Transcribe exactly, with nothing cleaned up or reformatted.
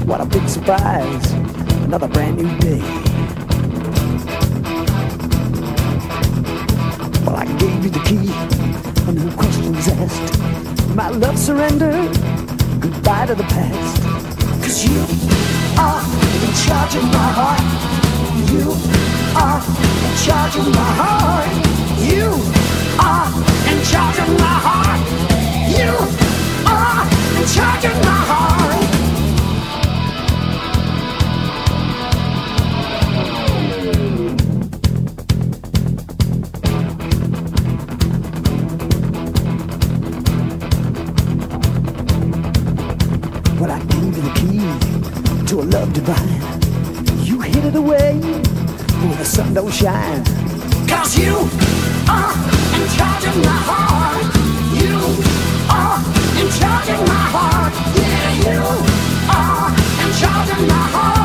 What a big surprise, another brand new day. Well, I gave you the key, and no questions asked. My love surrender, goodbye to the past. Cause you are in charge of my heart. You are in charge of my heart. You are in charge of my heart. You are in charge of my heart. Well, I gave you the key to a love divine. You hid it away when the sun don't shine. Cause you are in charge of my heart. You are in charge of my heart. Yeah, you are in charge of my heart.